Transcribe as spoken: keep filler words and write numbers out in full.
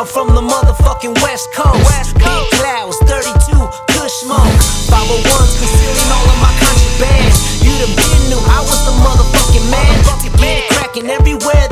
I'm from the motherfucking West Coast. West Coast. Big clouds, thirty-two, kush smoke, five oh ones concealing all of my contraband. You'd have been knew I was the motherfucking man. Get it cracking everywhere